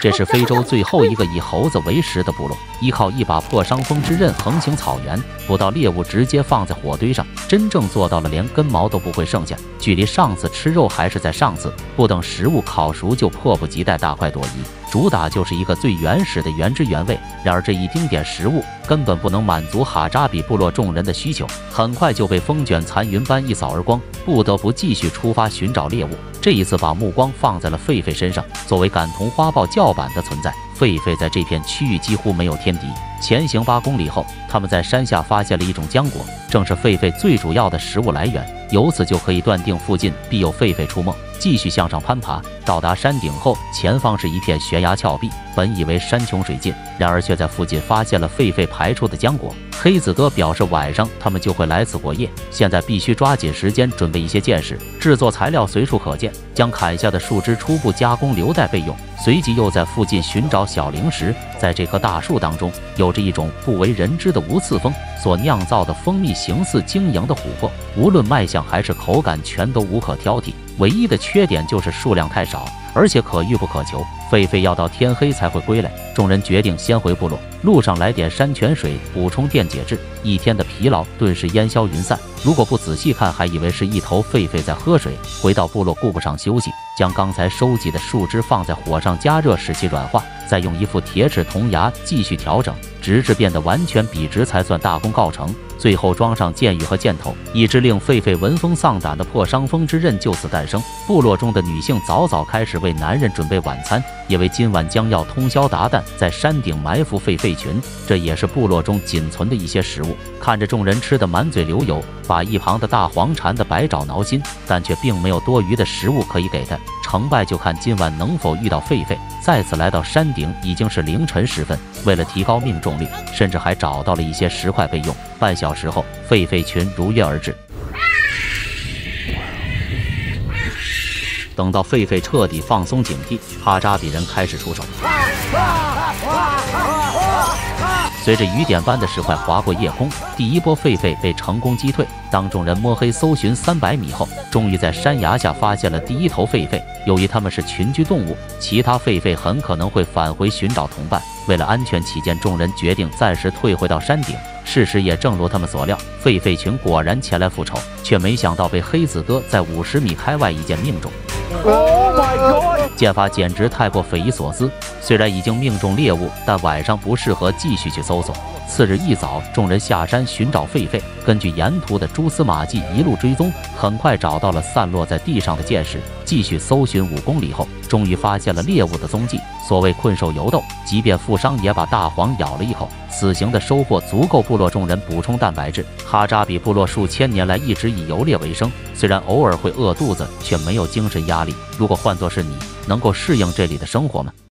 这是非洲最后一个以猴子为食的部落，依靠一把破伤风之刃横行草原，捕到猎物直接放在火堆上，真正做到了连根毛都不会剩下。距离上次吃肉还是在上次，不等食物烤熟就迫不及待大快朵颐。主打就是一个最原始的原汁原味。然而这一丁点食物根本不能满足哈扎比部落众人的需求，很快就被风卷残云般一扫而光，不得不继续出发寻找猎物。这一次把目光放在了狒狒身上，作为感同花豹叫板的存在，狒狒在这片区域几乎没有天敌。前行8公里后，他们在山下发现了一种浆果，正是狒狒最主要的食物来源，由此就可以断定附近必有狒狒出没。继续向上攀爬，到达山顶后，前方是一片悬崖峭壁，本以为山穷水尽，然而却在附近发现了狒狒排出的浆果。黑子哥表示晚上他们就会来此过夜，现在必须抓紧时间准备一些箭矢，制作材料随处可见，将砍下的树枝初步加工留待备用。随即又在附近寻找小零食，在这棵大树当中有着一种不为人知的无刺蜂所酿造的蜂蜜，形似晶莹的琥珀，无论卖相还是口感全都无可挑剔，唯一的缺点就是数量太少，而且可遇不可求。狒狒要到天黑才会归来，众人决定先回部落，路上来点山泉水补充电解质，一天的疲劳顿时烟消云散。如果不仔细看，还以为是一头狒狒在喝水。回到部落顾不上休息，将刚才收集的树枝放在火上加热，使其软化，再用一副铁齿铜牙继续调整，直至变得完全笔直才算大功告成。最后装上箭羽和箭头，一支令狒狒闻风丧胆的破伤风之刃就此诞生。部落中的女性早早开始为男人准备晚餐，因为今晚将要通宵达旦在山顶埋伏狒狒群，这也是部落中仅存的一些食物。看着众人吃得满嘴流油，把一旁的大黄馋得百爪挠心，但却并没有多余的食物可以给他。成败就看今晚能否遇到狒狒。再次来到山顶已经是凌晨时分，为了提高命中率，甚至还找到了一些石块备用。半小时后，狒狒群如约而至。等到狒狒彻底放松警惕，哈扎比人开始出手。随着雨点般的石块划过夜空，第一波狒狒被成功击退。当众人摸黑搜寻300米后，终于在山崖下发现了第一头狒狒。由于它们是群居动物，其他狒狒很可能会返回寻找同伴。为了安全起见，众人决定暂时退回到山顶。事实也正如他们所料，狒狒群果然前来复仇，却没想到被黑子哥在50米开外一箭命中。Oh my God！ 箭法简直太过匪夷所思。虽然已经命中猎物，但晚上不适合继续去搜索。次日一早，众人下山寻找狒狒，根据沿途的蛛丝马迹一路追踪，很快找到了散落在地上的箭矢。继续搜寻5公里后，终于发现了猎物的踪迹。所谓困兽犹斗，即便负伤也把大黄咬了一口。此行的收获足够部落众人补充蛋白质。哈扎比部落数千年来一直以游猎为生，虽然偶尔会饿肚子，却没有精神压力。如果换作是你，能够适应这里的生活吗？